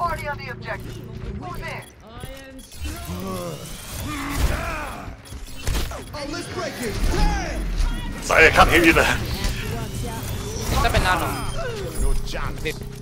Party on the objective. Who's in? Oh, let's break it. Damn! ใส่คัดให้ดีนะถ้าเป็นนาโน No job.